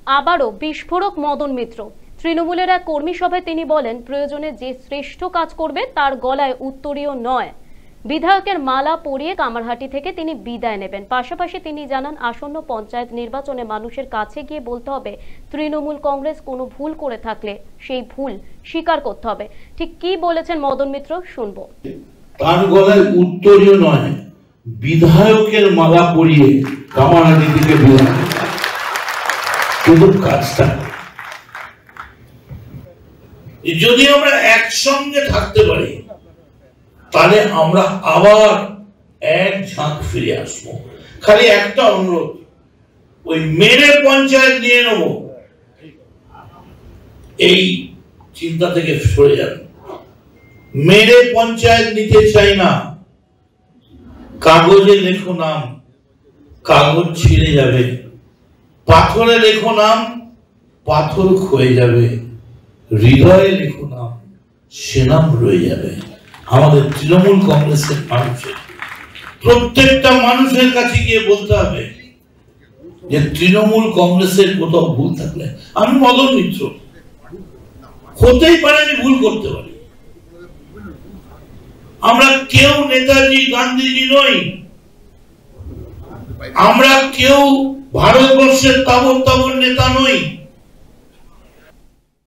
আবারও বিস্ফোরক মদন মিত্র। তৃণমূলের এক কর্মী সভায় তিনি বলেন, প্রয়োজনে যে শ্রেষ্ঠ কাজ করবে তার গলায় উত্তরীয় নয়। বিধায়কের মালা পরিয়ে কামারহাটি থেকে তিনি বিদায় নেবেন। পাশাপাশি তিনি জানান, আসন্ন পঞ্চায়েত নির্বাচনে মানুষের কাছে গিয়ে বলতে হবে তৃণমূল কংগ্রেস কোনো ভুল করে থাকলে সেই ভুল স্বীকার করতে হবে। ঠিক কি বলেছেন মদন মিত্র, শুনবো। তার গলায় উত্তরীয় নয়, বিধায়কের মালা পরিয়ে কামারহাটি থেকে বিদায় কিন্তু কাজটা যদি আমরা একসঙ্গে থাকতে পারি তাহলে আমরা আবার এক ঝাঁক ফিরে আসবো। খালি একটা অনুরোধ, ওই মেরে পঞ্চায়েত নিয়ে নেব এই চিন্তা থেকে সরে যান। মেরে পঞ্চায়েত নিতে চাই না। কাগজে লেখো নাম, কাগজ ছিঁড়ে যাবে। পাথরে লেখো নাম, পাথর ক্ষয়ে যাবে। হৃদয়ে লেখো নাম, সে নাম রয়ে যাবে। আমাদের তৃণমূল কংগ্রেসের মানুষের প্রত্যেকটা মানুষের কাছে গিয়ে বলতে হবে যে তৃণমূল কংগ্রেসের কোথাও ভুল থাকলে, আমি মদন মিত্র, হতেই পারে আমি ভুল করতে পারি। আমরা কেউ নেতাজি গান্ধীজি নই, আমরা কেউ ভারতবর্ষের তাবর তাবর নেতা নই।